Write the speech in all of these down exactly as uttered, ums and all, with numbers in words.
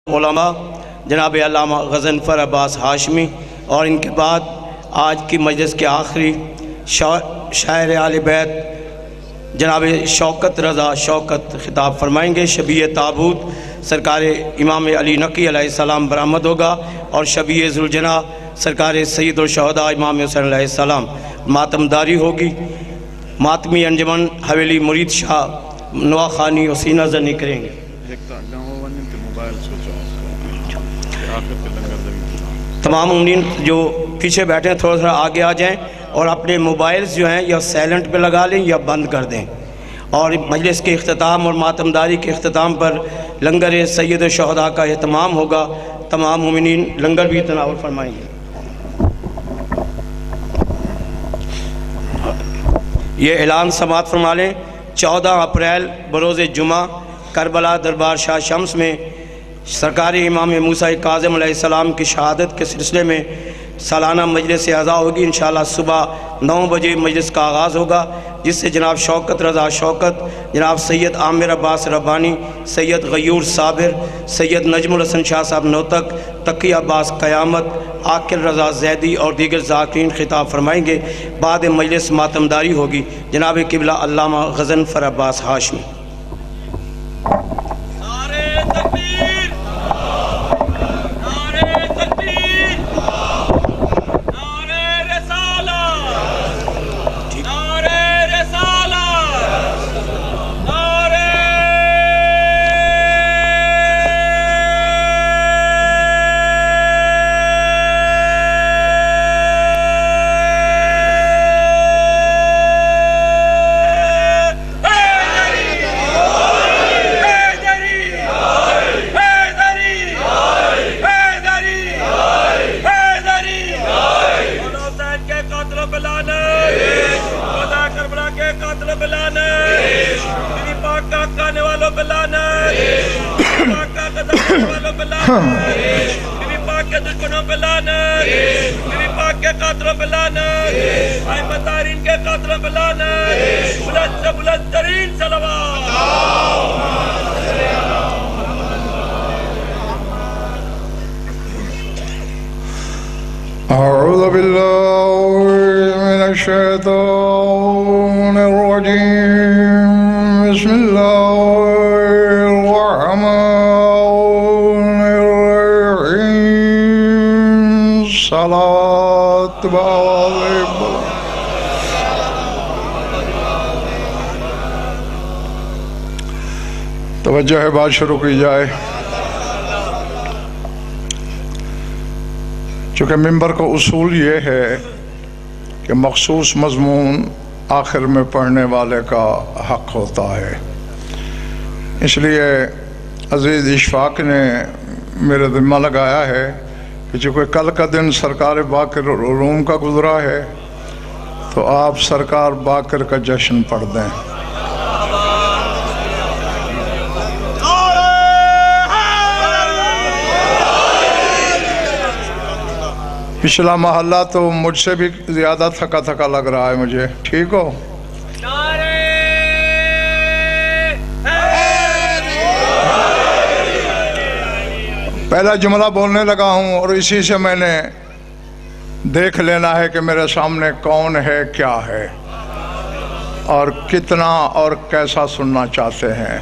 علماء جناب علامہ غضنفر عباس ہاشمی، اور ان کے بعد آج کی مجلس کے آخری شاعر آل بیت جناب شوکت رضا شوکت خطاب فرمائیں گے۔ شبیہ تابوت سرکار امام علی نقی علیہ السلام برآمد ہوگا، اور شبیہ ذوالجناح سرکار سید الشہداء امام حسین علیہ السلام ماتم داری ہوگی۔ ماتمی انجمن حویلی مرید شاہ نواخانی حسینہ زنی کریں گے۔ تمام مومنین جو پیچھے بیٹھے ہیں تھوڑا تھوڑا آگے آ جائیں اور اپنے موبائلز جو ہیں یا سیلنٹ پہ لگا لیں یا بند کر دیں، اور مجلس کے اختتام اور ماتمداری کے اختتام پر لنگر سید الشہداء کا اہتمام ہوگا۔ تمام مومنین لنگر بھی تناول فرمائیں گے۔ یہ اعلان سماعت فرما لیں۔ چودہ اپریل بروز جمعہ کربلا دربار شاہ شمس میں سرکار امام موسیٰ کاظم علیہ السلام کی شہادت کے سلسلے میں سالانہ مجلس اعزاء ہوگی۔ انشاءاللہ صبح نو بجے مجلس کا آغاز ہوگا، جس سے جناب شوکت رضا شوکت، جناب سید عامر عباس ربانی، سید غیور صابر، سید نجم الحسن شاہ صاحب نوتک، تقی عباس قیامت، عاقل رضا زیدی اور دیگر ذاکرین خطاب فرمائیں گے۔ بعد مجلس ماتمداری ہوگی۔ جناب قبلہ علامہ غضنفر عباس ہاشمی۔ بیوی پاک کے دشمنوں پہ لعنت، بیوی پاک کے قاتلوں پہ لعنت، ائمہ طاہرین کے قاتلوں پہ لعنت، بلند سے بلند ترین صلوات۔ اعوذ باللہ من الشیطان الرجیم، بسم اللہ الرحمن صلاة بعض توجہ ہے، بات شروع کی جائے۔ چونکہ منبر کا اصول یہ ہے کہ مخصوص مضمون آخر میں پڑھنے والے کا حق ہوتا ہے، اس لیے عزیز اشفاق نے میرے ذمہ لگایا ہے کہ چونکہ کل کا دن سرکار باقر علوم کا گزرا ہے تو آپ سرکار باقر کا جشن پڑھ دیں۔ پچھلا محلہ تو مجھ سے بھی زیادہ تھکا تھکا لگ رہا ہے مجھے، ٹھیک ہو؟ پہلا جملہ بولنے لگا ہوں اور اسی سے میں نے دیکھ لینا ہے کہ میرے سامنے کون ہے، کیا ہے، اور کتنا اور کیسا سننا چاہتے ہیں۔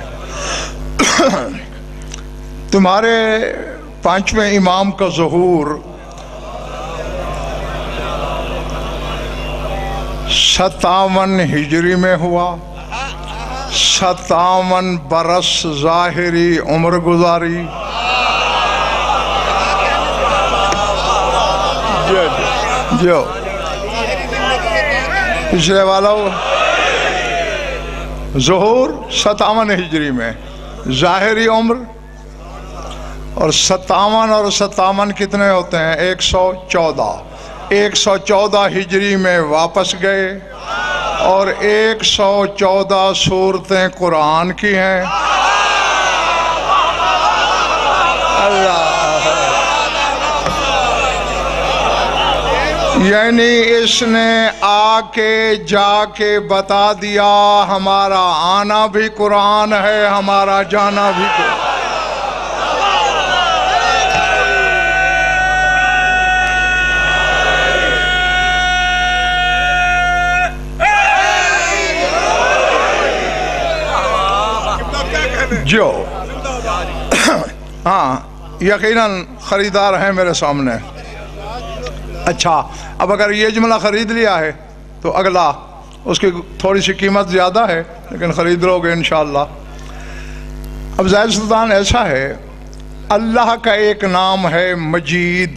تمہارے پانچویں امام کا ظہور ستاون ہجری میں ہوا، ستاون برس ظاہری عمر گزاری۔ جو پچھلے والا ظہور ستاون ہجری میں، ظاہری عمر، اور ستاون اور ستاون کتنے ہوتے ہیں؟ ایک سو چودہ۔ ایک سو چودہ ہجری میں واپس گئے، اور ایک سو چودہ صورتیں قرآن کی ہیں۔ اللہ، یعنی اس نے آ کے جا کے بتا دیا ہمارا آنا بھی قرآن ہے، ہمارا جانا بھی قرآن۔ جو ہاں یقیناً خریدار ہیں میرے سامنے. اچھا اب اگر یہ جملہ خرید لیا ہے تو اگلا اس کی تھوڑی سی قیمت زیادہ ہے لیکن خرید لو گے انشاءاللہ. اب زید سلطان ایسا ہے، اللہ کا ایک نام ہے مجید.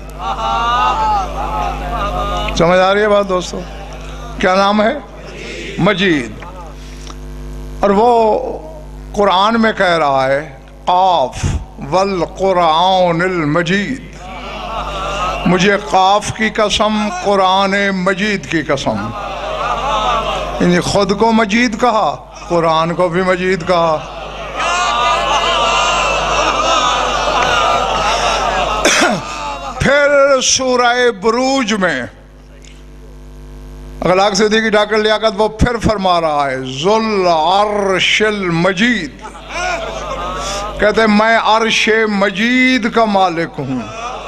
سمجھ آ رہی ہے بات دوستو؟ کیا نام ہے؟ مجید. اور وہ قرآن میں کہہ رہا ہے قاف والقرآن المجید. مجھے قاف کی قسم، قرآن مجید کی قسم. یعنی خود کو مجید کہا، قرآن کو بھی مجید کہا. پھر سورہ بروج میں اخلاق صدیقی ڈاکٹر لیاقت وہ پھر فرما رہا ہے ذل عرش المجید. کہتے ہیں میں عرش مجید کا مالک ہوں.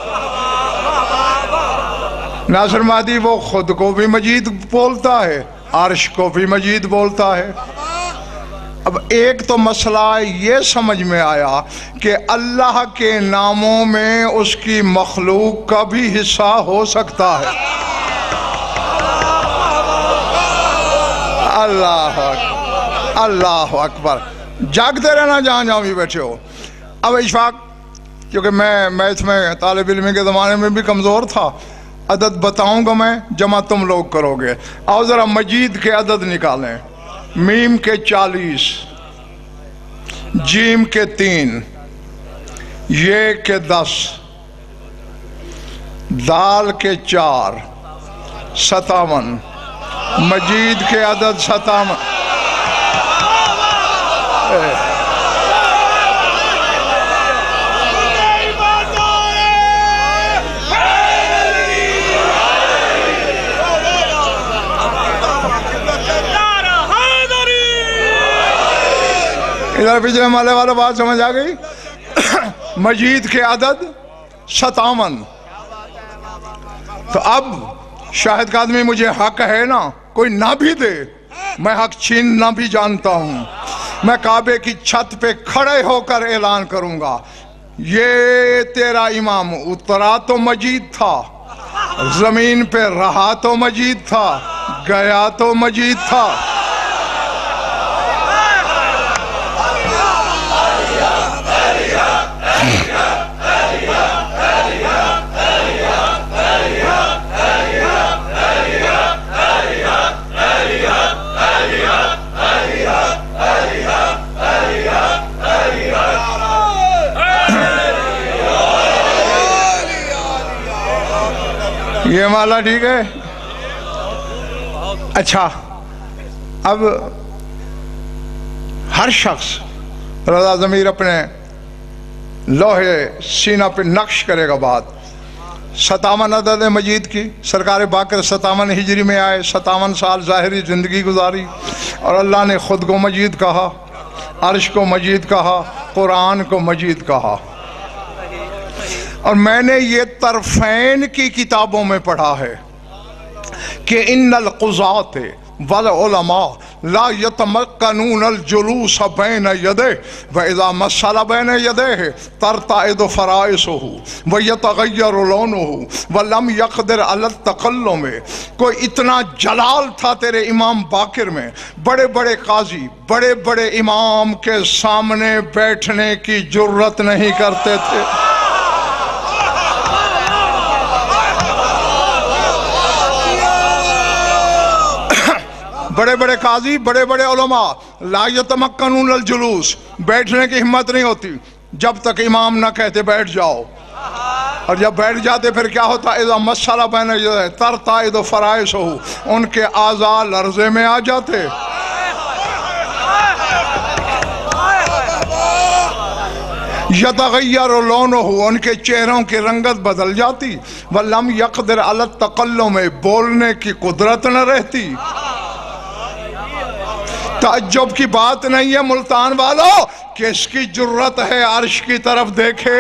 ناصر مہدی وہ خود کو بھی مجید بولتا ہے، عرش کو بھی مجید بولتا ہے. اب ایک تو مسئلہ یہ سمجھ میں آیا کہ اللہ کے ناموں میں اس کی مخلوق کا بھی حصہ ہو سکتا ہے. اللہ اکبر اللہ اکبر. جاگتے رہنا جہاں جہاں بھی بیٹھے ہو. اب اشفاق کیونکہ میں میتھ میں طالب علم کے زمانے میں بھی کمزور تھا، عدد بتاؤں گا میں، جمع تم لوگ کرو گے. آؤ ذرا مجید کے عدد نکالیں. میم کے چالیس، جیم کے تین، یہ کے دس، دال کے چار، ستاون. مجید کے عدد ستاون. ادھر پچھلے مالے والا بات سمجھ آ گئی. مجید کے عدد ستاون. تو اب شاہد کا آدمی مجھے حق ہے نا، کوئی نہ بھی دے، میں حق چھیننا بھی جانتا ہوں. میں کعبے کی چھت پہ کھڑے ہو کر اعلان کروں گا یہ تیرا امام اترا تو مجید تھا، زمین پہ رہا تو مجید تھا، گیا تو مجید تھا. یہ مالا ٹھیک ہے. اچھا اب ہر شخص رضا ضمیر اپنے لوہے سینہ پہ نقش کرے گا بات. ستاون عدد مجید کی. سرکار باقر ستاون ہجری میں آئے، ستاون سال ظاہری زندگی گزاری، اور اللہ نے خود کو مجید کہا، عرش کو مجید کہا، قرآن کو مجید کہا. اور میں نے یہ طرفین کی کتابوں میں پڑھا ہے کہ ان القضاة والعلماء لا يتمكنون الجلوس بين يديه واذا مثل بين يديه ترتعد فرائصه ويتغير لونه ولم يقدر على التكلم. کوئی اتنا جلال تھا تیرے امام باقر میں، بڑے بڑے قاضی بڑے بڑے امام کے سامنے بیٹھنے کی جرت نہیں کرتے تھے. بڑے بڑے قاضی بڑے بڑے علماء لا یتمکنون الجلوس، بیٹھنے کی ہمت نہیں ہوتی جب تک امام نہ کہتے بیٹھ جاؤ. اور جب بیٹھ جاتے پھر کیا ہوتا؟ اذا مسئلہ بین یدیہ ترتعد فرائصہ، ان کے اعضاء لرزے میں آ جاتے. یتغیر لونہ، ان کے چہروں کی رنگت بدل جاتی. ولم یقدر علی التکلم، بولنے کی قدرت نہ رہتی. تعجب کی بات نہیں ہے ملتان والو کہ اس کی جرت ہے عرش کی طرف دیکھے.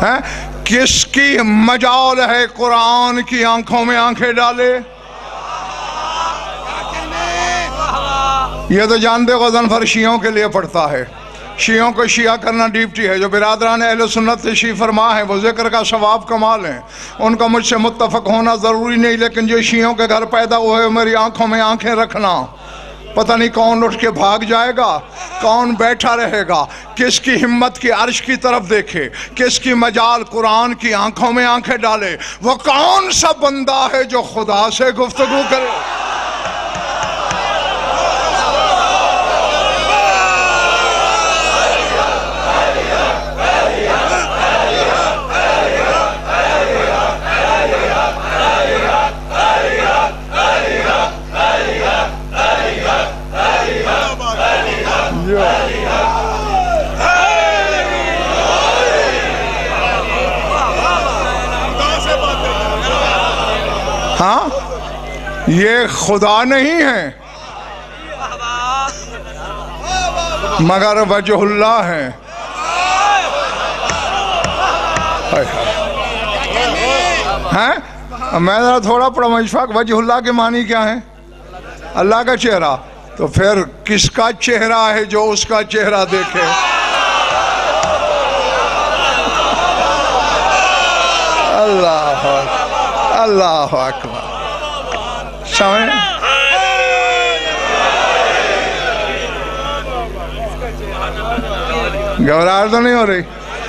ہیں کس کی مجال ہے قرآن کی آنکھوں میں آنکھیں ڈالے؟ یہ تو جانتے غضنفر شیعوں کے لیے پڑھتا ہے، شیعوں کو شیعہ کرنا ڈیوٹی ہے، جو برادران اہل سنت تشریف فرما ہیں وہ ذکر کا ثواب کمال ہیں، ان کا مجھ سے متفق ہونا ضروری نہیں، لیکن جو شیعوں کے گھر پیدا ہوئے میری آنکھوں میں آنکھیں رکھنا، پتہ نہیں کون اٹھ کے بھاگ جائے گا، کون بیٹھا رہے گا، کس کی ہمت کی عرش کی طرف دیکھے، کس کی مجال قرآن کی آنکھوں میں آنکھیں ڈالے، وہ کون سا بندہ ہے جو خدا سے گفتگو کرے؟ ہاں یہ خدا نہیں ہے مگر وجہ اللہ ہے۔ ہیں میں ذرا تھوڑا پڑھا مشفق، وجہ اللہ کے معنی کیا ہے؟ اللہ کا چہرہ، تو پھر کس کا چہرہ ہے جو اس کا چہرہ دیکھے؟ اللہ اللہ اکبر، سمجھ؟ گھبراہٹ تو نہیں ہو رہی؟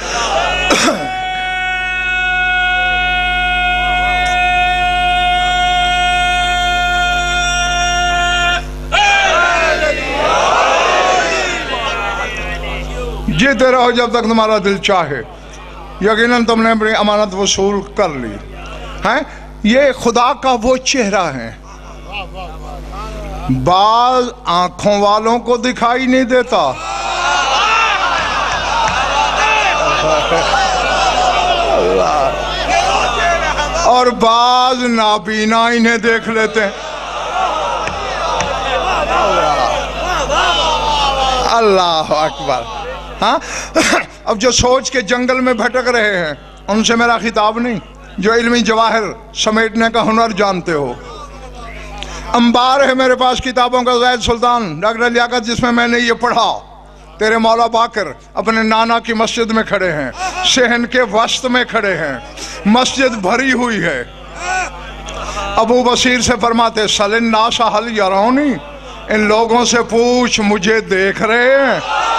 جیتے رہو جب تک تمہارا دل چاہے، یقیناً تم نے اپنی امانت وصول کر لی ہے۔ یہ خدا کا وہ چہرہ ہے، بعض آنکھوں والوں کو دکھائی نہیں دیتا، اور بعض نابینا انہیں دیکھ لیتے ہیں۔ اللہ اکبر۔ ہاں اب جو سوچ کے جنگل میں بھٹک رہے ہیں ان سے میرا خطاب نہیں، جو علمی جواہر سمیٹنے کا ہنر جانتے ہو، انبار ہے میرے پاس کتابوں کا زید سلطان ڈاکٹر لیاقت، جس میں میں نے یہ پڑھا، تیرے مولا باقر اپنے نانا کی مسجد میں کھڑے ہیں، صحن کے وسط میں کھڑے ہیں، مسجد بھری ہوئی ہے، ابو بصیر سے فرماتے سل الناس هل یرونی، ان لوگوں سے پوچھ مجھے دیکھ رہے ہیں؟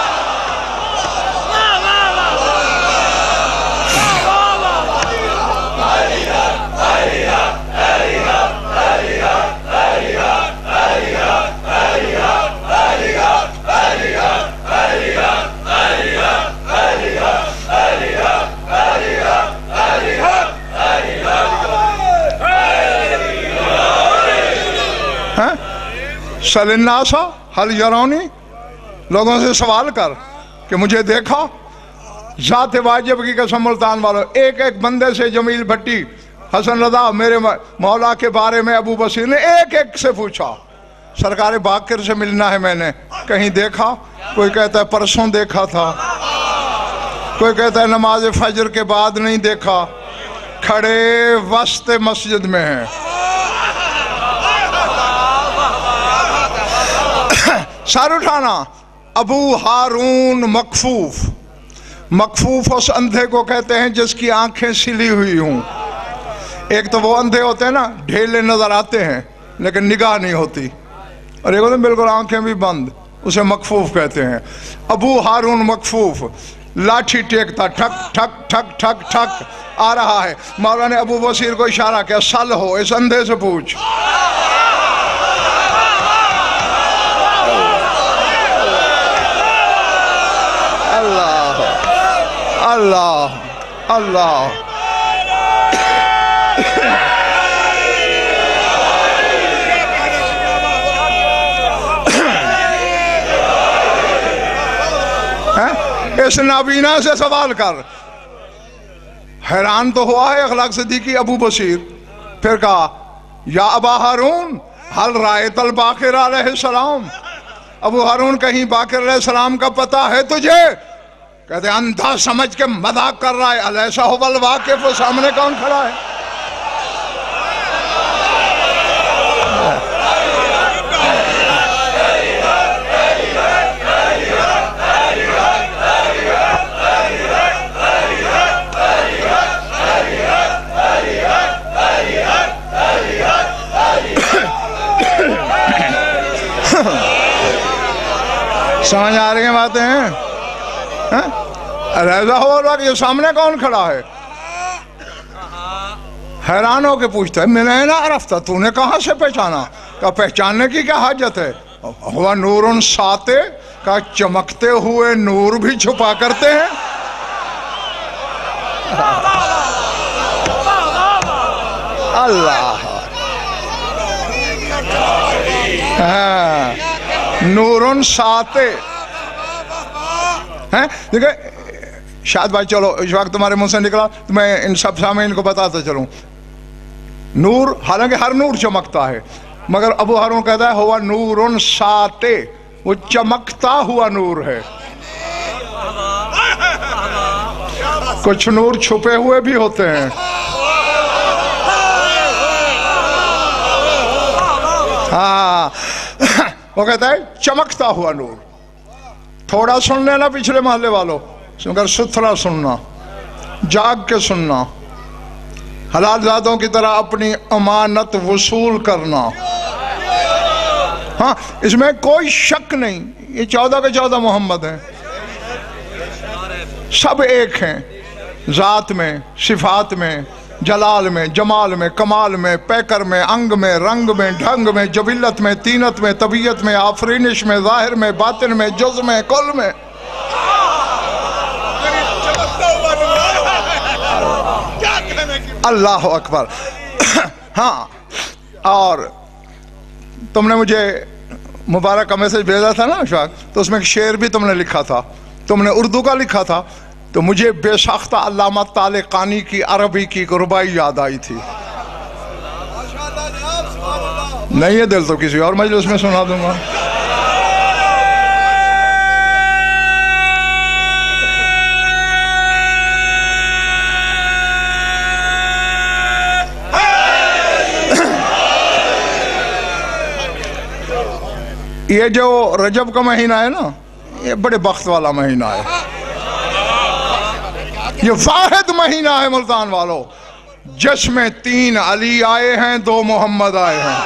سل الناس هل یرونی، لوگوں سے سوال کر کہ مجھے دیکھا؟ ذات واجب کی قسم ملتان والو، ایک ایک بندے سے جمیل بھٹی، حسن رضا میرے مولا کے بارے میں ابو بصیر نے ایک ایک سے پوچھا، سرکار باقر سے ملنا ہے میں نے، کہیں دیکھا؟ کوئی کہتا ہے پرسوں دیکھا تھا، کوئی کہتا ہے نماز فجر کے بعد نہیں دیکھا، کھڑے وسط مسجد میں ہیں۔ سر اٹھانا، ابو ہارون مکفوف، مکفوف اس اندھے کو کہتے ہیں جس کی آنکھیں سلی ہوئی ہوں۔ ایک تو وہ اندھے ہوتے ہیں نا، ڈھیلے نظر آتے ہیں لیکن نگاہ نہیں ہوتی، اور ایک ہوتے ہیں بالکل آنکھیں بھی بند، اسے مکفوف کہتے ہیں۔ ابو ہارون مکفوف لاٹھی ٹیکتا، ٹھک ٹھک ٹھک ٹھک ٹھک آ رہا ہے، مولا نے ابو بصیر کو اشارہ کیا، سل ہو، اس اندھے سے پوچھ۔ اللہ اللہ اللہ اس نابینا سے سوال کر۔ حیران تو ہوا ہے اخلاق صدیقی ابو بصیر، پھر کہا یا ابا ہارون حل رائت الباقر علیہ السلام، ابو ہارون کہیں باقر علیہ السلام کا پتہ ہے تجھے؟ کہتے ہیں اندھا سمجھ کے مذاق کر رہا ہے، الیسا هو الواقف، وہ سامنے کون کھڑا ہے؟ سمجھ آ رہی ہیں باتیں ہیں؟ ریضا ہو اللہ کہ یہ سامنے کون کھڑا ہے؟ حیران ہو کے پوچھتا ہے میں نے نہ عرفتہ، تو نے کہاں سے پہچانا؟ کہا پہچاننے کی کیا حاجت ہے؟ ہوا نورن ساتے، کہا چمکتے ہوئے نور بھی چھپا کرتے ہیں۔ اللہ نورن ساتے ہیں۔ دیکھیں شاید بھائی چلو اس وقت تمہارے منہ سے نکلا تو میں ان سب سامعین کو بتاتا چلوں، نور حالانکہ ہر نور چمکتا ہے، مگر ابو ہارون کہتا ہے ہوا نورن ساتے، وہ چمکتا ہوا نور ہے۔ کچھ نور چھپے ہوئے بھی ہوتے ہیں۔ ہاں وہ کہتا ہے چمکتا ہوا نور۔ تھوڑا سن لینا پچھلے محلے والوں، مگر ستھرا سننا، جاگ کے سننا، حلال زادوں کی طرح اپنی امانت وصول کرنا۔ ہاں اس میں کوئی شک نہیں، یہ چودہ کے چودہ محمد ہیں، سب ایک ہیں، ذات میں، صفات میں، جلال میں، جمال میں، کمال میں، پیکر میں، انگ میں، رنگ میں، ڈھنگ میں، جبلت میں، تینت میں، طبیعت میں، آفرینش میں، ظاہر میں، باطن میں، جز میں، کل میں۔ اللہ اکبر۔ ہاں اور تم نے مجھے مبارک کا میسج بھیجا تھا نا اشفاق، تو اس میں ایک شعر بھی تم نے لکھا تھا، تم نے اردو کا لکھا تھا، تو مجھے بے ساختہ علامہ طالقانی کی عربی کی ربائی یاد آئی تھی۔ نہیں ہے دل تو کسی اور مجلس میں سنا دوں گا۔ یہ جو رجب کا مہینہ ہے نا، یہ بڑے بخت والا مہینہ ہے، یہ واحد مہینہ ہے ملتان والوں جس میں تین علی آئے ہیں، دو محمد آئے ہیں۔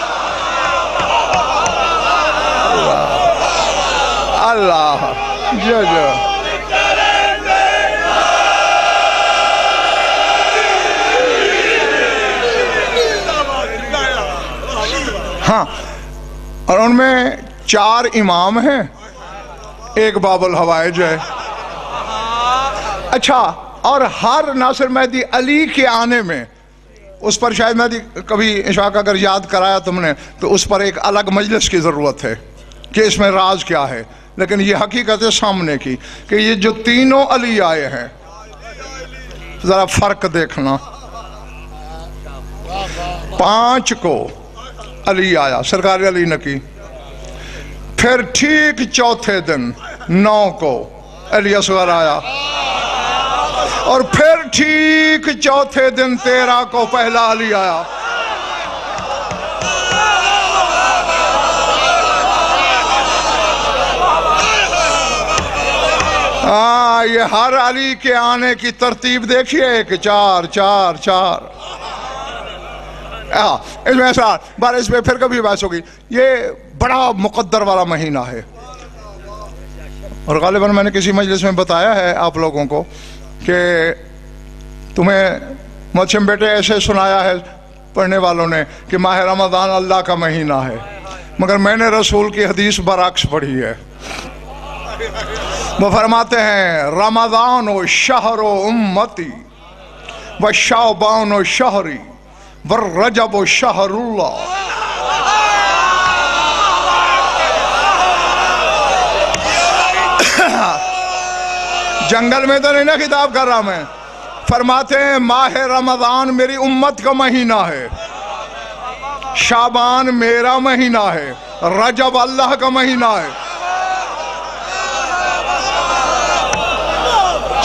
اللہ جو جو ہاں، اور ان میں چار امام ہیں، ایک باب الحوائج ہے۔ اچھا، اور ہر ناصر مہدی علی کے آنے میں، اس پر شاید مہدی کبھی اشاق اگر یاد کرایا تم نے تو اس پر ایک الگ مجلس کی ضرورت ہے کہ اس میں راز کیا ہے، لیکن یہ حقیقت ہے سامنے کی کہ یہ جو تینوں علی آئے ہیں، ذرا فرق دیکھنا، پانچ کو علی آیا، سرکار علی نے کی، پھر ٹھیک چوتھے دن نو کو علی اصغر آیا، اور پھر ٹھیک چوتھے دن تیرہ کو پہلا علی آیا۔ ہاں یہ ہر علی کے آنے کی ترتیب دیکھیے، ایک چار چار چار، اس میں ایسا بار اس میں پھر کبھی بحث ہوگی۔ یہ بڑا مقدر والا مہینہ ہے، اور غالباً میں نے کسی مجلس میں بتایا ہے آپ لوگوں کو کہ تمہیں محتشم بیٹے ایسے سنایا ہے پڑھنے والوں نے کہ ماہ رمضان اللہ کا مہینہ ہے، مگر میں نے رسول کی حدیث برعکس پڑھی ہے۔ وہ فرماتے ہیں رمضان و شہر و امتی و شعبان و شہری والرجب و شہر اللہ۔ جنگل میں تو نہیں نا خطاب کر رہا میں، فرماتے ہیں ماہ رمضان میری امت کا مہینہ ہے، شعبان میرا مہینہ ہے، رجب اللہ کا مہینہ ہے۔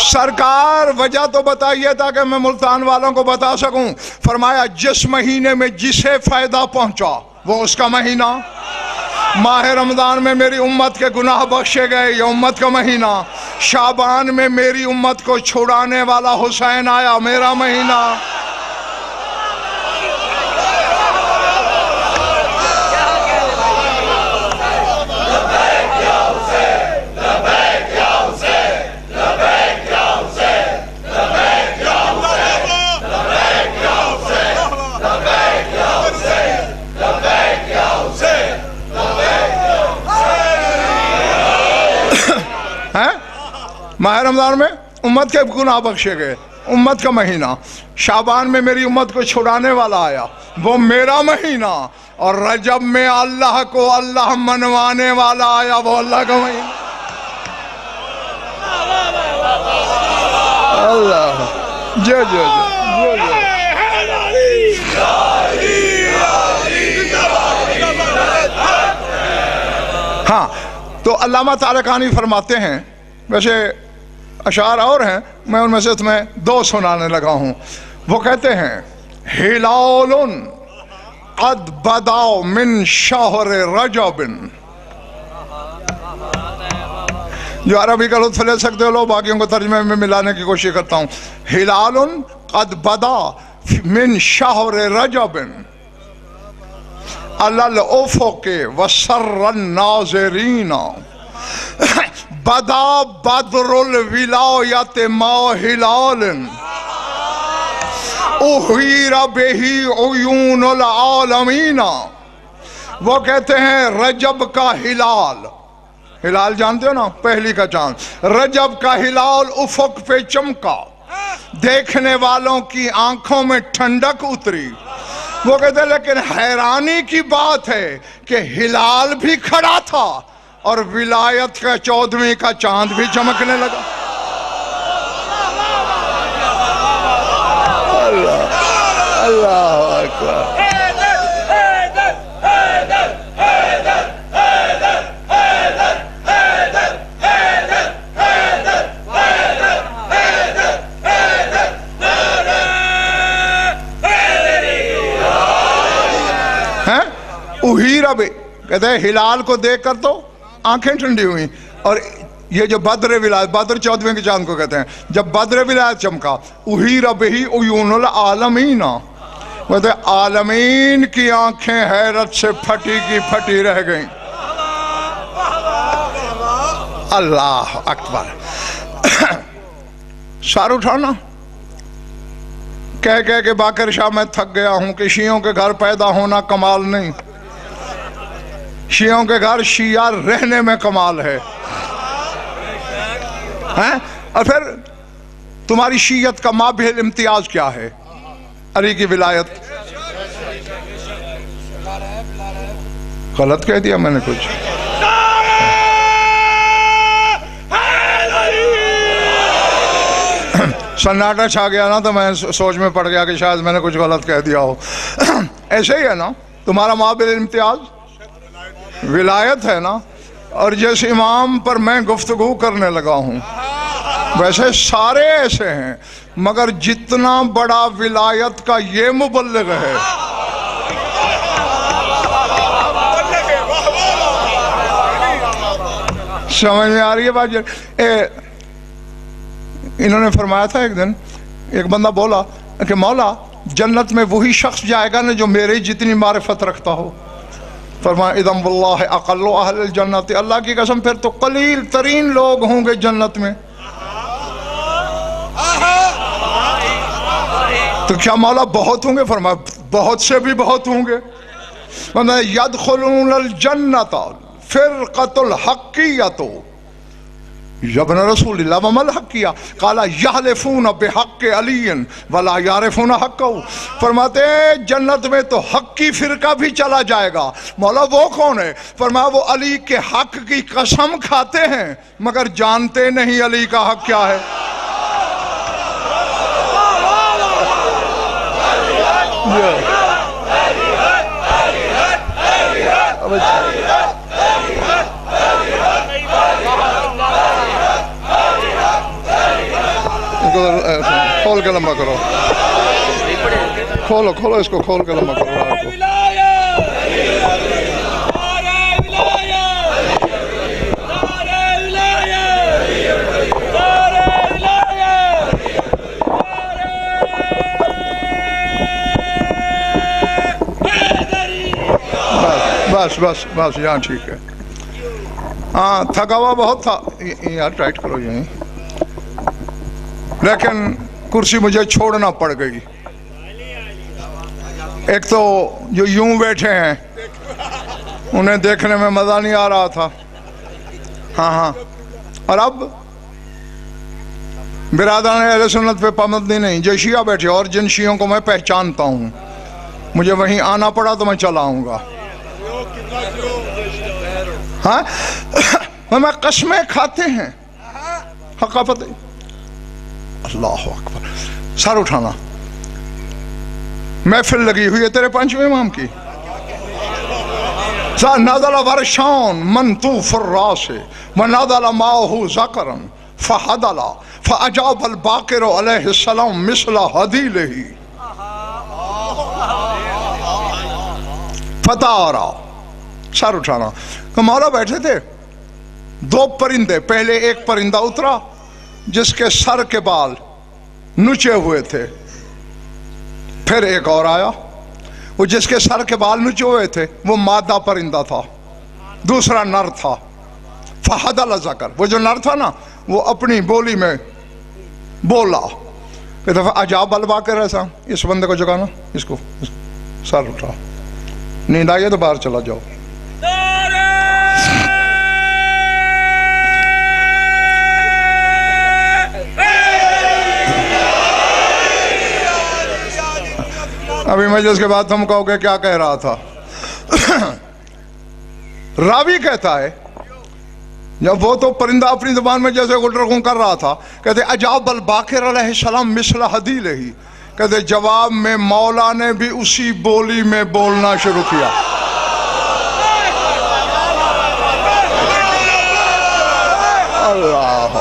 سرکار وجہ تو بتائیے تاکہ میں ملتان والوں کو بتا سکوں. فرمایا جس مہینے میں جسے فائدہ پہنچا وہ اس کا مہینہ. ماہ رمضان میں میری امت کے گناہ بخشے گئے، یہ امت کا مہینہ. شعبان میں میری امت کو چھڑانے والا حسین آیا، میرا مہینہ. ماہ رمضان میں امت کے گناہ بخشے گئے، امت کا مہینہ. شعبان میں میری امت کو چھڑانے والا آیا، وہ میرا مہینہ. اور رجب میں اللہ کو اللہ منوانے والا آیا، وہ اللہ کا مہینہ. اللہ جو جو جو جو ہاں. تو علامہ طالقانی فرماتے ہیں، ویسے اشعار اور ہیں، میں ان میں سے تمہیں دو سنانے لگا ہوں. وہ کہتے ہیں ہلال قد بدا من شہر رجب. جو عربی کا لطف لے سکتے ہو لو، باقیوں کو ترجمے میں ملانے کی کوشش کرتا ہوں. ہلال قد بدا من شہر رجب علی الافق وسر الناظرین بدا بدر الولایت ما ہلال احیر بہی عیون العالمین. وہ کہتے ہیں رجب کا ہلال، ہلال جانتے ہو نا، پہلی کا چاند. رجب کا ہلال افق پہ چمکا، دیکھنے والوں کی آنکھوں میں ٹھنڈک اتری. وہ کہتے ہیں لیکن حیرانی کی بات ہے کہ ہلال بھی کھڑا تھا اور ولایت کا چودھویں کا چاند بھی چمکنے لگا. اللہ اللہ اکبر. احیرہ بے کہتے ہیں ہلال کو دیکھ کر تو آنکھیں ٹھنڈی ہوئیں. اور یہ جو بدر ولایت، بدر چودھویں کے چاند کو کہتے ہیں، جب بدر ولایت چمکا احیرہ بہی عیون العالمین، کہتے ہیں عالمین کی آنکھیں حیرت سے پھٹی کی پھٹی رہ گئیں. اللہ اکبر. سار اٹھانا کہہ کہہ کہ باقر شاہ میں تھک گیا ہوں کہ شیعوں کے گھر پیدا ہونا کمال نہیں، شیعوں کے گھر شیعہ رہنے میں کمال ہے. اور پھر تمہاری شیعت کا مابعد امتیاز کیا ہے؟ علی کی ولایت. غلط کہہ دیا میں نے کچھ؟ سناٹا چھا گیا نا تو میں سوچ میں پڑ گیا کہ شاید میں نے کچھ غلط کہہ دیا ہو. ایسے ہی ہے نا، تمہارا مابعد امتیاز ولایت ہے نا. اور جس امام پر میں گفتگو کرنے لگا ہوں ویسے سارے ایسے ہیں، مگر جتنا بڑا ولایت کا یہ مبلغ ہے، سمجھ میں آ رہی ہے بات؟ انہوں نے فرمایا تھا ایک دن، ایک بندہ بولا کہ مولا جنت میں وہی شخص جائے گا نا جو میرے جتنی معرفت رکھتا ہو. فرمایا اذن واللہ اقل اہل الجنت، اللہ کی قسم پھر تو قلیل ترین لوگ ہوں گے جنت میں. تو کیا مولا بہت ہوں گے؟ فرمایا بہت سے بھی بہت ہوں گے. فرمایا یدخلون الجنت فرقۃ الحقیۃ یبن رسول اللہ وما الحقیہ قال یحلفون بحق علی ولا یعرفون حقہ. فرماتے ہیں جنت میں تو حق کی فرقہ بھی چلا جائے گا. مولا وہ کون ہے؟ فرمایا وہ علی کے حق کی قسم کھاتے ہیں مگر جانتے نہیں علی کا حق کیا ہے. کھول کے لمبا کرو، کھولو کھولو اس کو، کھول کے لمبا کرو رات کو۔ بس بس بس یہاں ٹھیک ہے۔ ہاں تھکا ہوا بہت تھا یار، ٹائٹ کرو یہیں، لیکن کرسی مجھے چھوڑنا پڑ گئی۔ ایک تو جو یوں بیٹھے ہیں انہیں دیکھنے میں مزہ نہیں آ رہا تھا، ہاں ہاں، اور اب برادران اہل سنت پہ پابندی نہیں، جو شیعہ بیٹھے اور جن شیعوں کو میں پہچانتا ہوں مجھے وہیں آنا پڑا تو میں چلا آؤں گا، ہاں میں قسمیں کھاتے ہیں حقافت۔ اللہ اکبر، سر اٹھانا، محفل لگی ہوئی ہے تیرے پانچویں امام کی۔ نازل ورشان منطوف الراس ونازل معه ذکرا فحدل فاجاب الباقر علیہ السلام مثل حدیلہ فتارا۔ سر اٹھانا، تو مولا بیٹھے تھے، دو پرندے، پہلے ایک پرندہ اترا جس کے سر کے بال نچے ہوئے تھے، پھر ایک اور آیا وہ جس کے سر کے بال نچے ہوئے تھے، وہ مادہ پرندہ تھا، دوسرا نر تھا۔ فحدل ذکر، وہ جو نر تھا نا وہ اپنی بولی میں بولا، کہ دفعہ عجاب الباقر ایسا، اس بندے کو جگانا، اس کو سر اٹھا، نیند آئی ہے تو باہر چلا جاؤ۔ ابھی مجلس کے بعد تم کہو گے کیا کہہ رہا تھا۔ راوی کہتا ہے جب وہ تو پرندہ اپنی زبان میں جیسے گلرخوں کر رہا تھا، کہتے عجاب الباقر علیہ السلام مثل حدیلہ، کہتے جواب میں مولا نے بھی اسی بولی میں بولنا شروع کیا۔ اللہ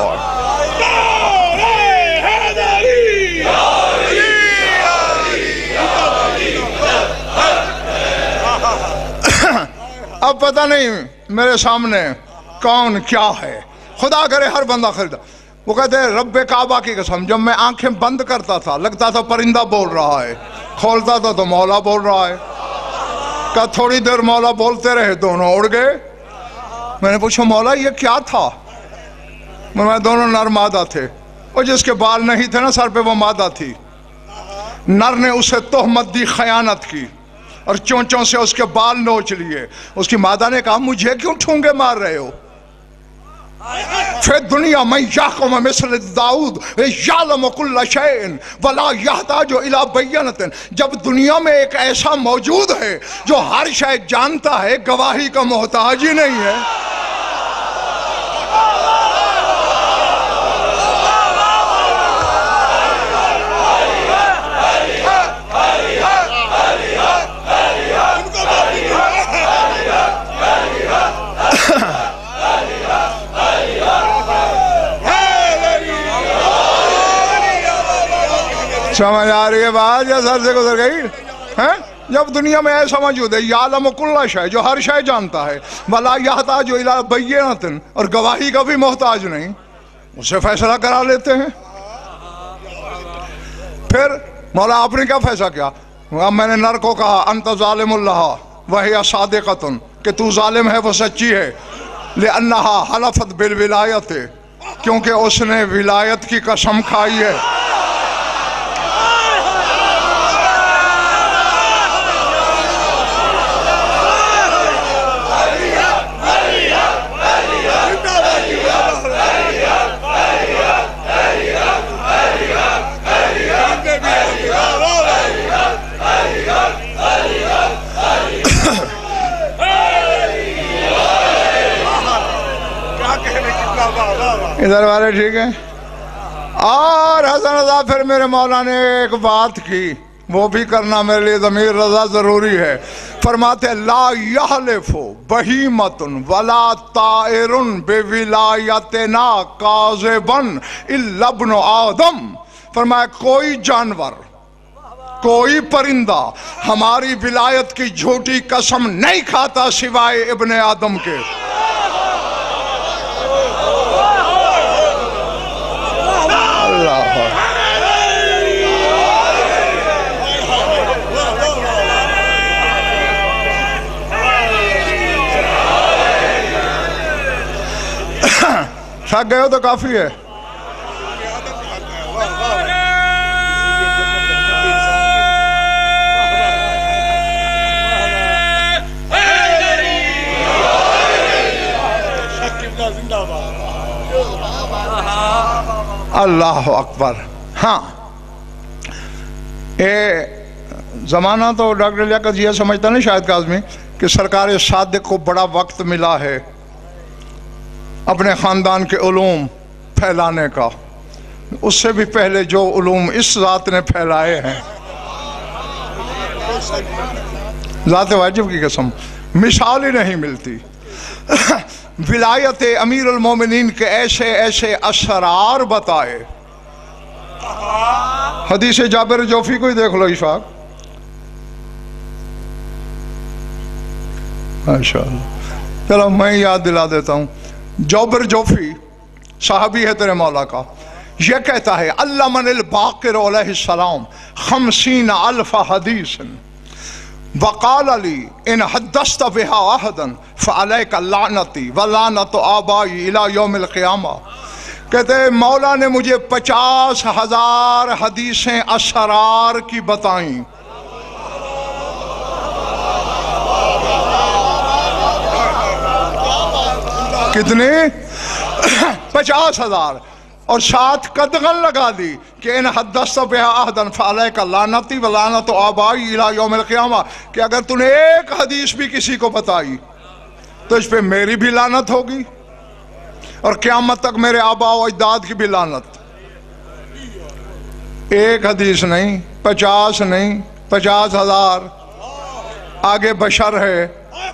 اب پتہ نہیں میرے سامنے کون کیا ہے، خدا کرے ہر بندہ خریدا۔ وہ کہتے ہیں رب کعبہ کی قسم، جب میں آنکھیں بند کرتا تھا لگتا تھا پرندہ بول رہا ہے، کھولتا تھا تو مولا بول رہا ہے۔ کہ تھوڑی دیر مولا بولتے رہے، دونوں اڑ گئے۔ میں نے پوچھا مولا یہ کیا تھا؟ میں دونوں نر مادہ تھے، اور جس کے بال نہیں تھے نا سر پہ وہ مادہ تھی۔ نر نے اسے تہمت دی، خیانت کی، اور چونچوں سے اس کے بال نوچ لیے۔ اس کی مادہ نے کہا مجھے کیوں ٹھونگے مار رہے ہو؟ پھر دنیا میں یحکم مثل داؤد یعلم کل شیء ولا یحتاج الی بینۃ، جب دنیا میں ایک ایسا موجود ہے جو ہر شے جانتا ہے، گواہی کا محتاج ہی نہیں ہے۔ سمجھ آ رہی ہے بات یا سر سے گزر گئی؟ جب دنیا میں ایسا موجود ہے یعلم کل شیء، جو ہر شے جانتا ہے، ولا یحتاج الی بینۃ، اور گواہی کا بھی محتاج نہیں، اسے فیصلہ کرا لیتے ہیں۔ پھر مولا آپ نے کیا فیصلہ کیا؟ اب میں نے نر کو کہا انت ظالم اللہ وہی صادقۃ، کہ تو ظالم ہے وہ سچی ہے، لأنہا حلفت بالولایت، کیونکہ اس نے ولایت کی قسم کھائی ہے۔ ادھر والے ٹھیک ہیں؟ اور حسن رضا پھر میرے مولا نے ایک بات کی، وہ بھی کرنا میرے لیے ضمیر رضا ضروری ہے۔ فرماتے لا یحلف بہیمۃ ولا طائر بولایتنا کاذبا الا ابن آدم، فرمایا کوئی جانور کوئی پرندہ ہماری ولایت کی جھوٹی قسم نہیں کھاتا سوائے ابن آدم کے. اللہ تھک گئے ہو تو کافی ہے. اللہ اکبر. ہاں اے زمانہ تو ڈاکٹر لیاقت یہ سمجھتا نہیں شاید کاظمی کہ سرکار صادق کو بڑا وقت ملا ہے اپنے خاندان کے علوم پھیلانے کا. اس سے بھی پہلے جو علوم اس ذات نے پھیلائے ہیں، ذات واجب کی قسم مثال ہی نہیں ملتی. ولایت امیر المومنین کے ایسے ایسے اسرار بتائے. حدیث جابر جوفی کو ہی دیکھ لو اشفاق. ماشاءاللہ. چلو میں یاد دلا دیتا ہوں. جابر جوفی صحابی ہے تیرے مولا کا. یہ کہتا ہے علمنی الباقر علیہ السلام خمسین الف حدیث وقال لی ان حدثت بها احدا فعلیک لعنتی ولعنت آبائی الى یوم القیامہ. کہتے ہیں مولا نے مجھے پچاس ہزار حدیثیں اسرار کی بتائیں. کتنے؟ پچاس ہزار. اور ساتھ قدغن لگا دی کہ ان حدثت بها احدا فعلیک لعنتی ولعنت آبائی الی یوم القیامہ، کہ اگر تو نے ایک حدیث بھی کسی کو بتائی تو اس پہ میری بھی لعنت ہوگی اور قیامت تک میرے آبا و اجداد کی بھی لعنت. ایک حدیث نہیں، پچاس نہیں، پچاس ہزار. آگے بشر ہے.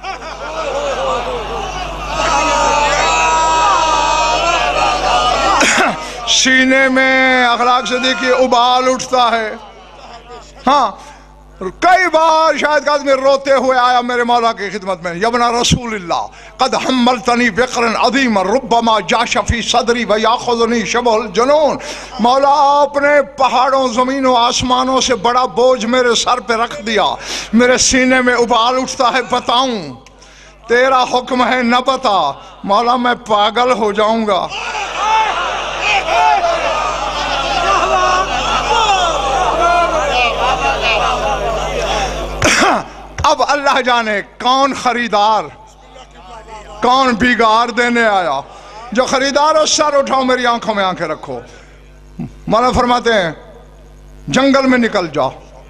سینے میں اخلاق صدیقی ابال اٹھتا ہے. ہاں کئی بار شاید کاظمی روتے ہوئے آیا میرے مولا کی خدمت میں، یبن رسول اللہ قد حملتنی بقرن عظیم ربما جاش فی صدری ویاخذنی شبہ الجنون. مولا آپ نے پہاڑوں زمینوں آسمانوں سے بڑا بوجھ میرے سر پہ رکھ دیا، میرے سینے میں ابال اٹھتا ہے. بتاؤں تیرا حکم ہے نہ بتا. مولا میں پاگل ہو جاؤں گا. اب اللہ جانے کون خریدار کون بیگار دینے آیا. جو خریدار ہو سر اٹھاؤ، میری آنکھوں میں آنکھیں رکھو. مولا فرماتے ہیں جنگل میں نکل جا.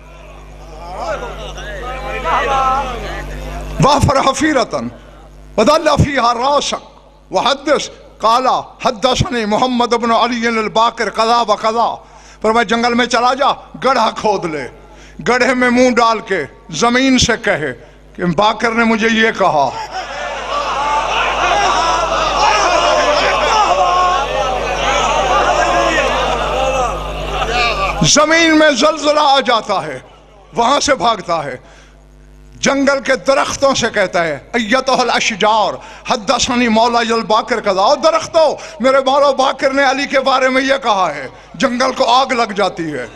وافر حفیرتن ودل فیہا راسک وحدث قالا حدثنی محمد بن علی الباقر قضا و قضا. فرمایا جنگل میں چلا جا، گڑھا کھود لے، گڑھے میں منہ ڈال کے زمین سے کہے کہ باقر نے مجھے یہ کہا. زمین میں زلزلہ آ جاتا ہے، وہاں سے بھاگتا ہے. جنگل کے درختوں سے کہتا ہے ایتہ الاشجار حدثنی مولا الباقر قضا. اور درختوں میرے مولا باقر نے علی کے بارے میں یہ کہا ہے. جنگل کو آگ لگ جاتی ہے.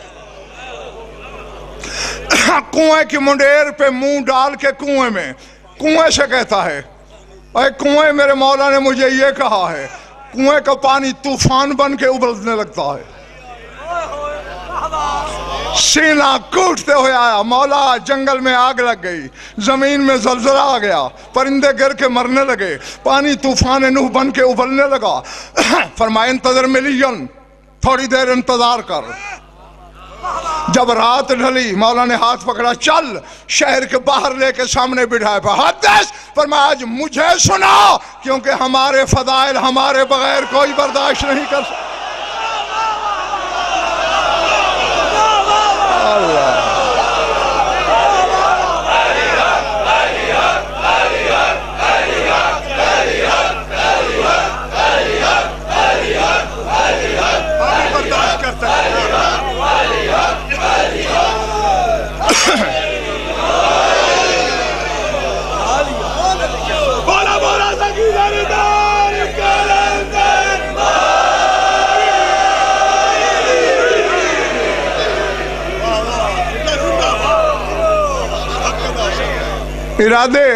کنویں کی منڈیر پہ منہ ڈال کے کنویں میں کنویں سے کہتا ہے اے کنویں میرے مولا نے مجھے یہ کہا ہے. کنویں کا پانی طوفان بن کے ابلنے لگتا ہے. سینہ کوٹتے ہوئے آیا، مولا جنگل میں آگ لگ گئی، زمین میں زلزلہ آ گیا، پرندے گر کے مرنے لگے، پانی طوفان نوح بن کے ابلنے لگا. فرمایا انتظر ملین، تھوڑی دیر انتظار کر. جب رات ڈھلی مولا نے ہاتھ پکڑا، چل شہر کے باہر لے کے سامنے بٹھائے. حدث فرمایا آج مجھے سنا، کیونکہ ہمارے فضائل ہمارے بغیر کوئی برداشت نہیں کر سکتا. ارادے.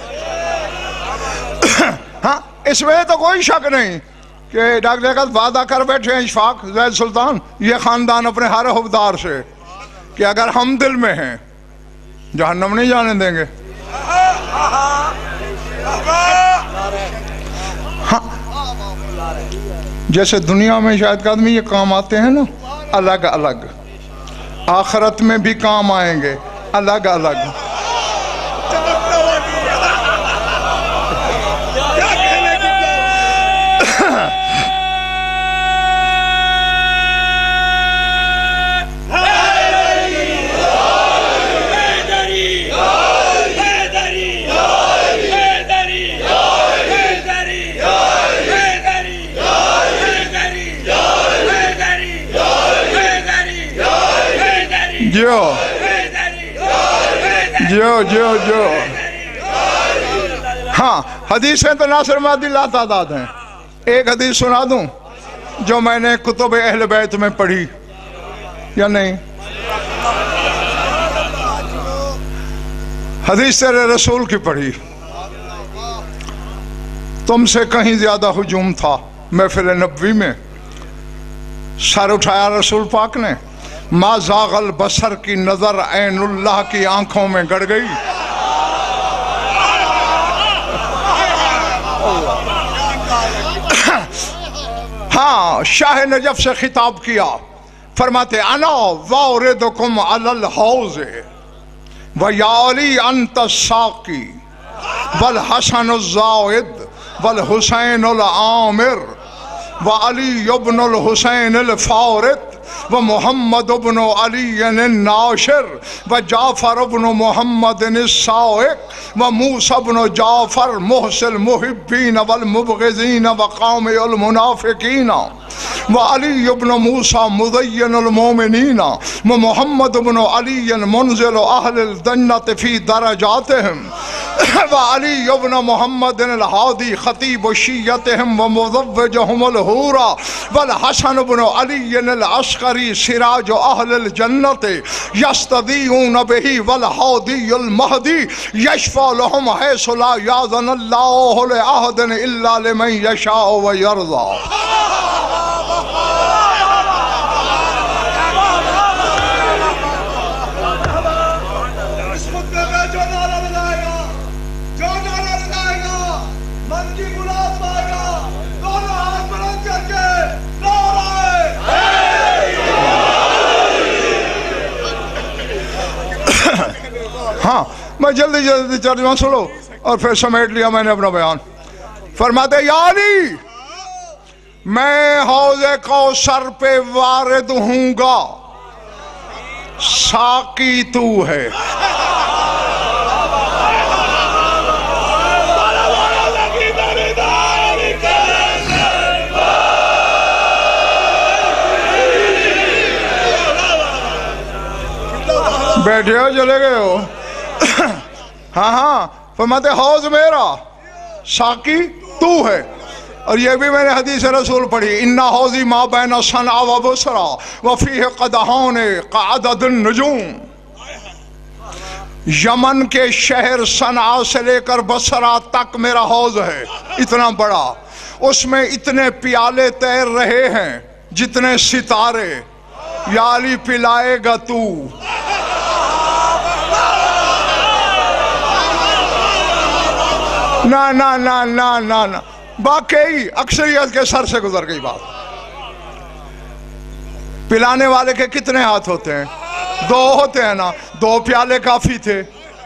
ہاں اس میں تو کوئی شک نہیں کہ ڈاکٹر کا وعدہ کر بیٹھے ہیں اشفاق زید سلطان یہ خاندان اپنے ہر حوبدار سے کہ اگر ہم دل میں ہیں جہنم نہیں جانے دیں گے. ہاں جیسے دنیا میں شاید کہ آدمی یہ کام آتے ہیں نا الگ الگ، آخرت میں بھی کام آئیں گے الگ الگ. جو جو جو جو ہاں حدیثیں تو ناصر مادی لا تعداد ہیں. ایک حدیث سنا دوں جو میں نے کتب اہل بیت میں پڑھی یا نہیں؟ حدیث تیرے رسول کی پڑھی. تم سے کہیں زیادہ ہجوم تھا محفل نبوی میں. سر اٹھایا رسول پاک نے، ما زاغ البصر کی نظر عین اللہ کی آنکھوں میں گڑ گئی. ہاں شاہ نجف سے خطاب کیا، فرماتے انا واردکم علی الحوض ویا علی انت الساقی والحسن الزائد والحسین العامر وعلی ابن الحسین الفارط ومحمد ابن علی الناشر وجعفر ابن محمد السائق وموسى ابن جعفر محصي المحبين والمبغضين وقامع المنافقين وعلي ابن موسى مزين المؤمنين ومحمد ابن علي منزل أهل الجنة في درجاتهم وعلي ابن محمد الهادي خطيب شيعتهم ومزوجهم الحورى والحسن ابن علي العسكري سراج أهل الجنة يستضيئون به والهادي المهدي يشفع لهم حيث لا يأذن الله لأحد إلا لمن يشاء ويرضى. ہاں میں جلدی جلدی ترجمہ سنو اور پھر سمیٹ لیا میں نے اپنا بیان. فرماتے یا علی میں حوض کوثر پہ وارد ہوں گا، ساقی تو ہے. بیٹھے ہو چلے گئے ہو؟ ہاں ہاں فرماتے حوض میرا، ساقی تو ہے. اور یہ بھی میں نے حدیث رسول پڑھی، اِنَّ حوضی ما بین صنعا و بصرا وفیہ قدحان قعدد النجوم. یمن کے شہر صنعا سے لے کر بصرا تک میرا حوض ہے، اتنا بڑا. اس میں اتنے پیالے تیر رہے ہیں جتنے ستارے. یا علی پلائے گا تو. نا نا نا نا نا نا واقعی اکثریت کے سر سے گزر گئی بات. پلانے والے کے کتنے ہاتھ ہوتے ہیں؟ دو ہوتے ہیں نا، دو پیالے کافی تھے.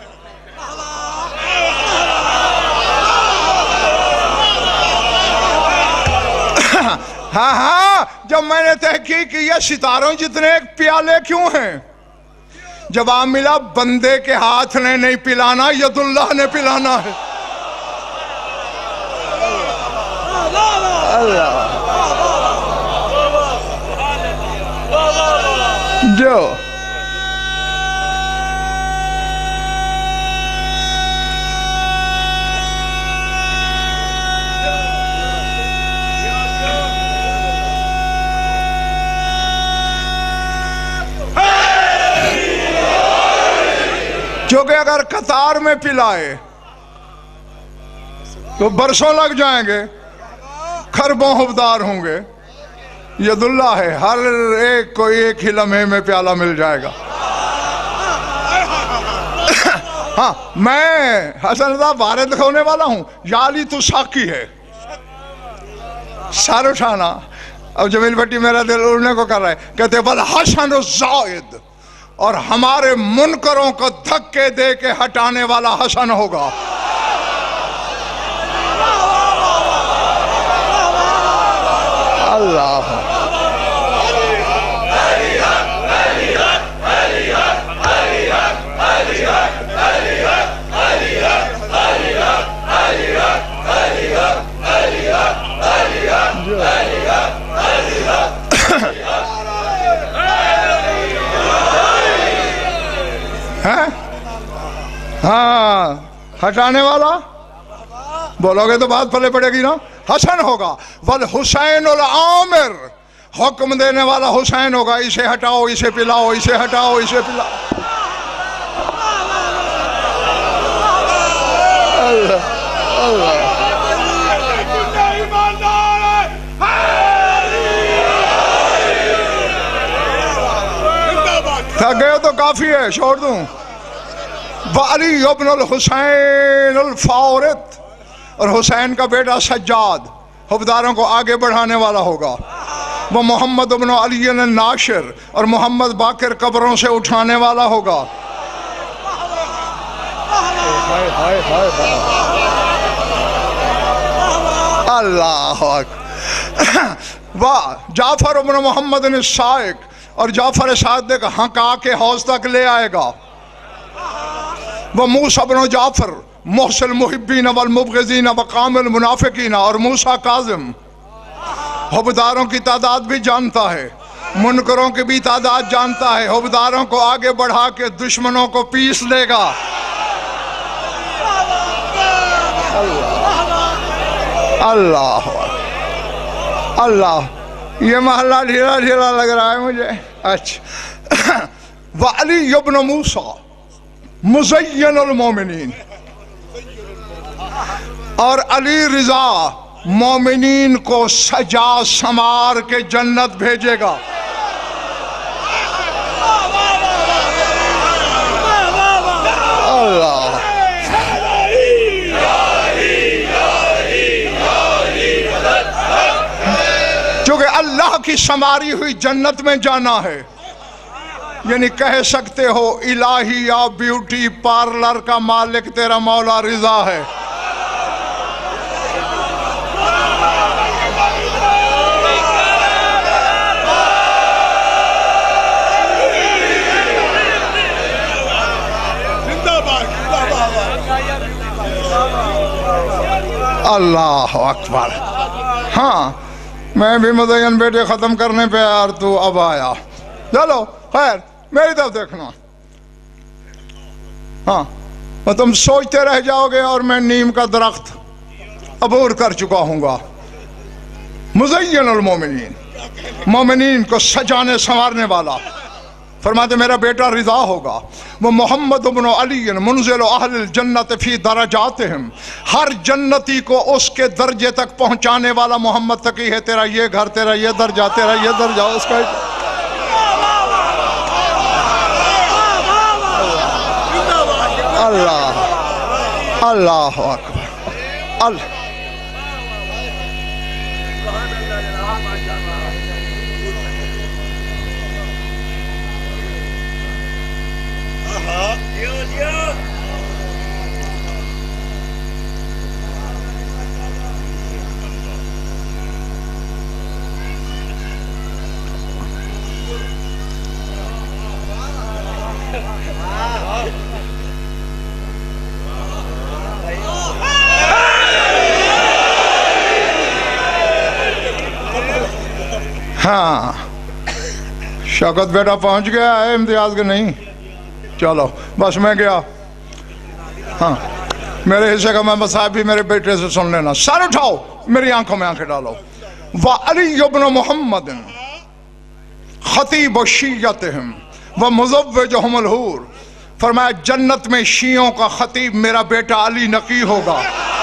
ہاں ہاں جب میں نے تحقیق کی یہ ستاروں جتنے پیالے کیوں ہیں، جواب ملا بندے کے ہاتھ نے نہیں پلانا، ید اللہ نے پلانا ہے. جو جو کہ اگر قطار میں پلائے تو برسوں لگ جائیں گے، خربوں حبدار ہوں گے. ید اللہ ہے، ہر ایک کو ایک ہی لمحے میں پیالہ مل جائے گا. ہاں میں حسن رضا وارد ہونے والا ہوں، یا علی تو ساقی ہے. سر اٹھانا. اب جمیل بھٹی میرا دل اڑنے کو کر رہا ہے، کہتے بل حسن الزائد، اور ہمارے منکروں کو دھکے دے کے ہٹانے والا حسن ہوگا. اللہ ہاں ہٹانے والا بولو گے تو بات پلے پڑے گی نا. حسن ہوگا. والحسین العامر، حکم دینے والا حسین ہوگا، اسے ہٹاؤ، اسے پلاؤ، اسے ہٹاؤ، اسے پلاؤ. اللہ اللہ تھک گئے تو کافی ہے، چھوڑ دوں. وعلی ابن الحسین الفارت، اور حسین کا بیٹا سجاد حبداروں کو آگے بڑھانے والا ہوگا. وہ محمد ابن علی الناشر، اور محمد باقر قبروں سے اٹھانے والا ہوگا. اللہ اکبر. واہ جعفر ابن محمد الصائق، اور جعفر صادق ہنکا کے حوض تک لے آئے گا. وہ موسیٰ بن جعفر محسن المحبین والمبغضین وقامل المنافقین، اور موسیٰ کاظم حبداروں کی تعداد بھی جانتا ہے، منکروں کی بھی تعداد جانتا ہے. حبداروں کو آگے بڑھا کے دشمنوں کو پیس لے گا. اللہ اللہ یہ محلہ ڈھیلا ڈھیلا لگ رہا ہے مجھے. اچھا. وعلی ابن موسیٰ مزین المومنین، اور علی رضا مومنین کو سجا سمار کے جنت بھیجے گا. اللہ چونکہ اللہ کی سماری ہوئی جنت میں جانا ہے، یعنی کہہ سکتے ہو الہی یا بیوٹی پارلر کا مالک تیرا مولا رضا ہے. اللہ اکبر. ہاں میں بھی مزین بیٹے ختم کرنے پہ یار تو اب آیا. چلو خیر میری طرف دیکھنا. ہاں تم سوچتے رہ جاؤ گے اور میں نیم کا درخت عبور کر چکا ہوں گا. مزین المومنین، مومنین کو سجانے سنوارنے والا. فرماتے میرا بیٹا رضا ہوگا. وہ محمد ابن علی منزل اہل الجنت فی درجاتہم، ہر جنتی کو اس کے درجے تک پہنچانے والا محمد تقی ہے. تیرا یہ گھر، تیرا یہ درجہ، تیرا یہ درجہ، اس کا اللہ اللہ اکبر. اللہ ہاں شوکت بیٹا پہنچ گیا ہے امتیاز کے نہیں. چلو بس میں گیا. ہاں میرے حصے کا میں مسائب بھی میرے بیٹے سے سن لینا. سر اٹھاؤ، میری آنکھوں میں آنکھیں ڈالو. وعلی ابن محمد خطیب شیعتہم ومزوجہم الحور، فرمایا جنت میں شیعوں کا خطیب میرا بیٹا علی نقی ہوگا.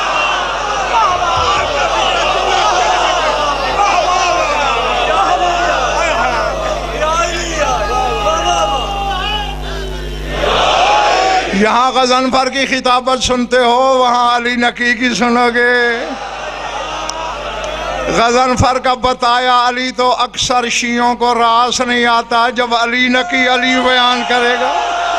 یہاں غضنفر کی خطابت سنتے ہو، وہاں علی نقی کی سنو گے. غضنفر کا بتایا علی تو اکثر شیعوں کو راس نہیں آتا، جب علی نقی علی بیان کرے گا.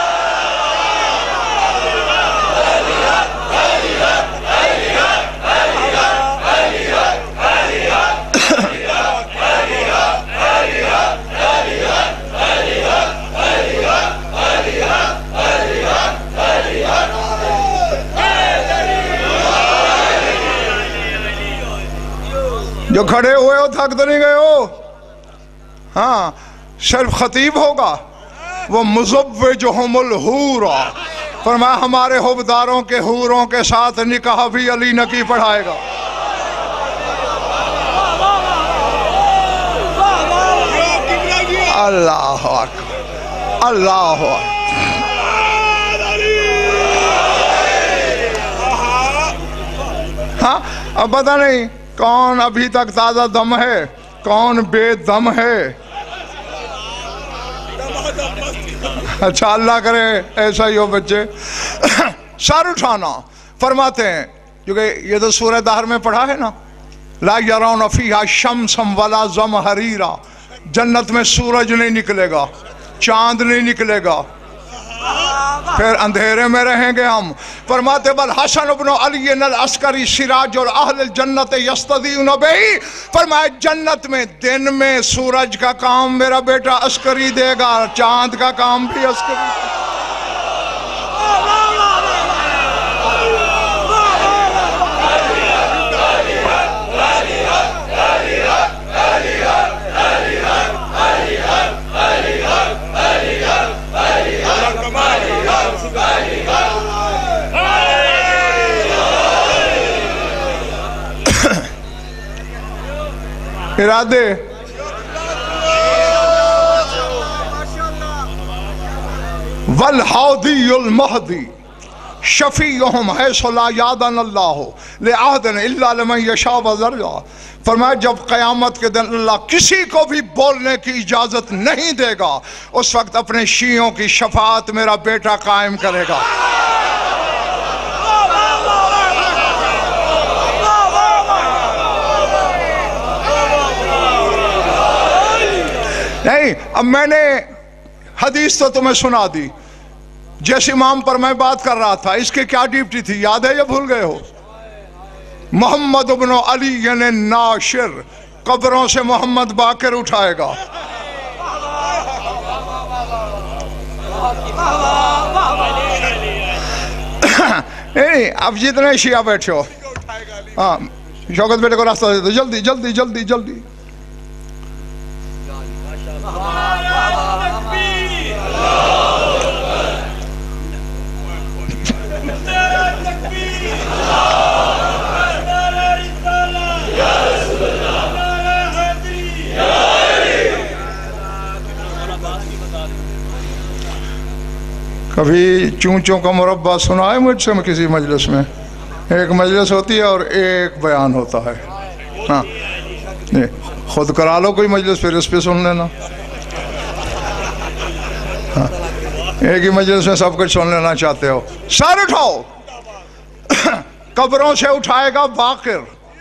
جو کھڑے ہوئے ہو تھک تو نہیں گئے ہو؟ ہاں، صرف خطیب ہوگا. وہ مزوجہم الحور، فرمایا ہمارے حبداروں کے حوروں کے ساتھ نکاح بھی علی نقی پڑھائے گا. اللہ اکبر، اللہ اکبر. ہاں، اب پتہ نہیں کون ابھی تک تازہ دم ہے، کون بے دم ہے. اچھا اللہ کرے ایسا ہی ہو بچے. سر اٹھانا فرماتے ہیں، کیونکہ یہ تو سورہ دہر میں پڑھا ہے نا، لا یرون فیہا شمسا ولا زمہریرا. جنت میں سورج نہیں نکلے گا، چاند نہیں نکلے گا، پھر اندھیرے میں رہیں گے ہم. فرماتے بل حسن ابن علی العسکری سراج اور اہل الجنت یستضیئون بہی. فرمایا جنت میں دن میں سورج کا کام میرا بیٹا عسکری دے گا، چاند کا کام بھی عسکری دے گا. ارادے والحودی المہدی شفیعہم حیث لا یادن اللہ لعہدن الا لمن یشاء وزرجا. فرمایا جب قیامت کے دن اللہ کسی کو بھی بولنے کی اجازت نہیں دے گا، اس وقت اپنے شیعوں کی شفاعت میرا بیٹا قائم کرے گا. نہیں، اب میں نے حدیث تو تمہیں سنا دی. جس امام پر میں بات کر رہا تھا اس کی کیا ڈیوٹی تھی یاد ہے یا بھول گئے ہو؟ محمد ابن علی یعنی ناشر، قبروں سے محمد باقر اٹھائے گا. نہیں، اب جتنے شیعہ بیٹھے ہو، ہاں شوکت بیٹے کو راستہ دے دو، جلدی جلدی جلدی جلدی. کبھی چونچوں کا مربع سنا ہے مجھ سے کسی مجلس میں؟ ایک مجلس ہوتی ہے اور ایک بیان ہوتا ہے. ہاں خود کرا لو کوئی مجلس، پھر اس پہ سن لینا. ہاں ایک ہی مجلس میں سب کچھ سن لینا چاہتے ہو. سر اٹھاؤ، قبروں سے اٹھائے گا باقر.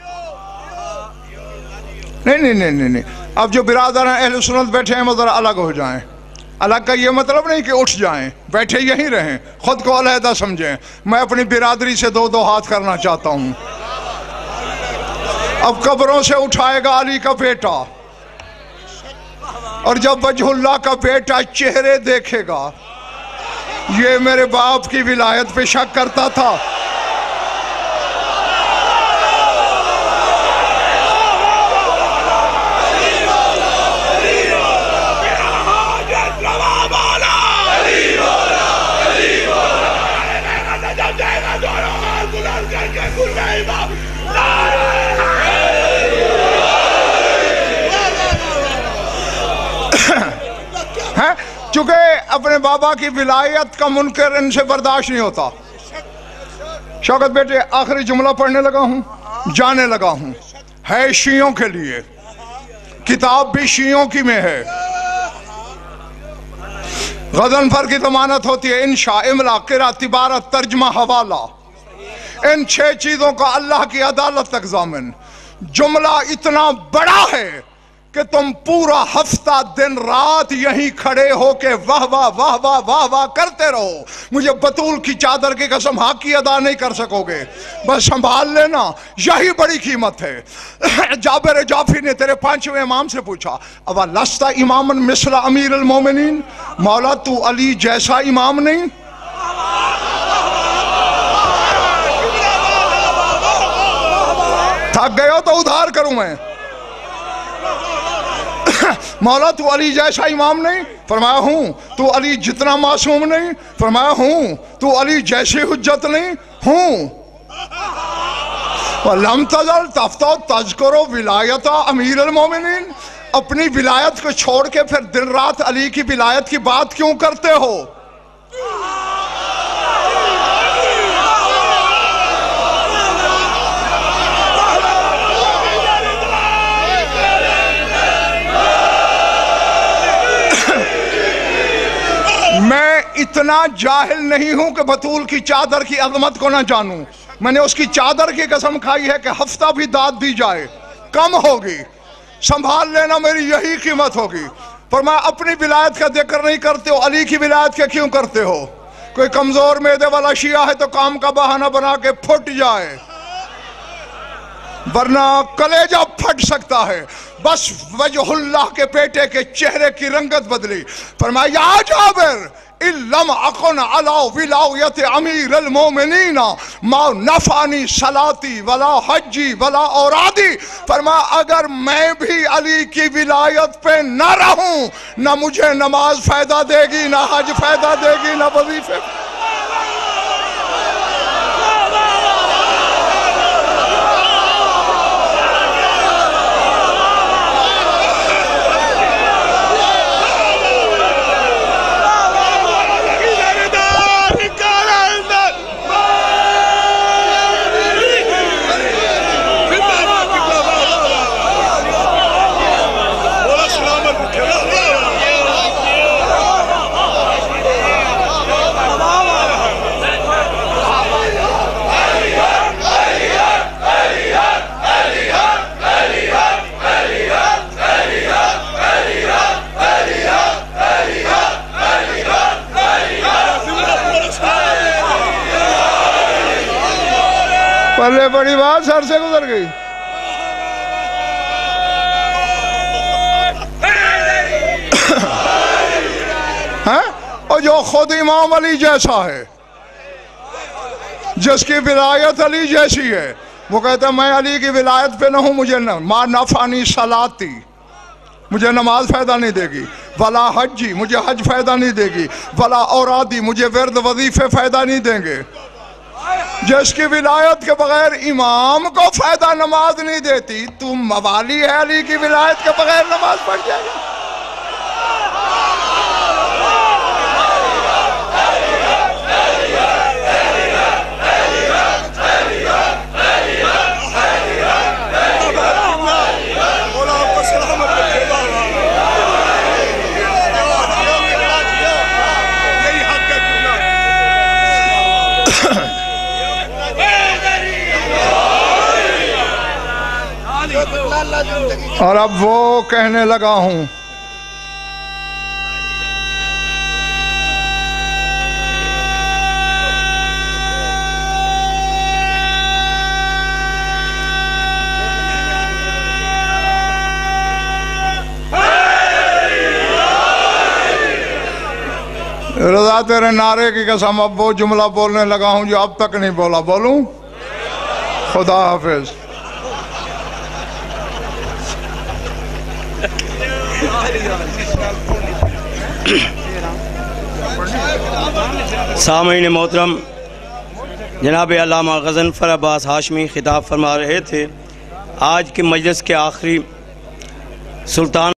نہیں نہیں نہیں نہیں اب جو برادر ہیں اہل سنت بیٹھے ہیں وہ ذرا الگ ہو جائیں. الگ کا یہ مطلب نہیں کہ اٹھ جائیں، بیٹھے یہیں رہیں، خود کو علیحدہ سمجھیں. میں اپنی برادری سے دو دو ہاتھ کرنا چاہتا ہوں. اب قبروں سے اٹھائے گا علی کا بیٹا، اور جب وجہ اللہ کا بیٹا چہرے دیکھے گا، یہ میرے باپ کی ولایت پہ شک کرتا تھا. چونکہ اپنے بابا کی ولایت کا منکر ان سے برداشت نہیں ہوتا۔ شوکت بیٹے آخری جملہ پڑھنے لگا ہوں، جانے لگا ہوں، ہے شیعوں کے لیے، کتاب بھی شیعوں کی میں ہے۔ غضنفر کی ضمانت ہوتی ہے انشاء، املا، قرأت، عبارت، ترجمہ، حوالہ، ان چھ چیزوں کا اللہ کی عدالت تک ضامن۔ جملہ اتنا بڑا ہے کہ تم پورا ہفتہ دن رات یہیں کھڑے ہو کے واہ واہ واہ واہ واہ واہ کرتے رہو، مجھے بطول کی چادر کی قسم حق کی ادا نہیں کر سکو گے، بس سنبھال لینا، یہی بڑی قیمت ہے۔ جابر جعفری نے تیرے پانچویں امام سے پوچھا اوا لست اماما مثل امیر المومنین، مولا تو علی جیسا امام نہیں؟ تھک گئے ہو تو ادھار کروں میں۔ مولا تو علی جیسا امام نہیں؟ فرمایا ہوں۔ تو علی جتنا معصوم نہیں؟ فرمایا ہوں۔ تو علی جیسی حجت نہیں؟ ہوں۔ وَلَمْ تَزَلْ تَفْتَوْ تَذْكُرُ وِلَایَتَ امیر المومنین، اپنی ولایت کو چھوڑ کے پھر دن رات علی کی ولایت کی بات کیوں کرتے ہو؟ میں اتنا جاہل نہیں ہوں کہ بطول کی چادر کی عظمت کو نہ جانوں۔ میں نے اس کی چادر کی قسم کھائی ہے کہ ہفتہ بھی داد دی جائے کم ہوگی، سنبھال لینا، میری یہی قیمت ہوگی۔ پر میں اپنی ولایت کا ذکر نہیں کرتے ہو، علی کی ولایت کا کیوں کرتے ہو؟ کوئی کمزور معدے والا شیعہ ہے تو کام کا بہانہ بنا کے پھٹ جائے، ورنہ کلیجہ پھٹ سکتا ہے۔ بس وجہ اللہ کے بیٹے کے چہرے کی رنگت بدلی، فرمایا یا جابر ان لم اکن علی ولایت امیر المومنین ما نفعنی صلاتی ولا حجی ولا اورادی، فرمایا اگر میں بھی علی کی ولایت پہ نہ رہوں، نہ مجھے نماز فائدہ دے گی، نہ حج فائدہ دے گی، نہ وظیفے۔ پہلے بڑی بات سر سے گزر گئی۔ اور جو خود امام علی جیسا ہے، جس کی ولایت علی جیسی ہے، وہ کہتا ہے میں علی کی ولایت پہ نہ ہوں، مجھے نہ ما نفعنی صلاتی، مجھے نماز فائدہ نہیں دے گی، ولا حجی، مجھے حج فائدہ نہیں دے گی، ولا اورادی، مجھے ورد وظیفے فائدہ نہیں دیں گے۔ جس کی ولایت کے بغیر امام کو فائدہ نماز نہیں دیتی، تو موالی ہے علی کی ولایت کے بغیر نماز پڑھ جائے گا۔ اور اب وہ کہنے لگا ہوں رضا تیرے نعرے کی قسم اب وہ جملہ بولنے لگا ہوں جو اب تک نہیں بولا، بولوں؟ خدا حافظ۔ سامعین محترم، جناب علامہ غضنفر عباس ہاشمی خطاب فرما رہے تھے۔ آج کے مجلس کے آخری سلطان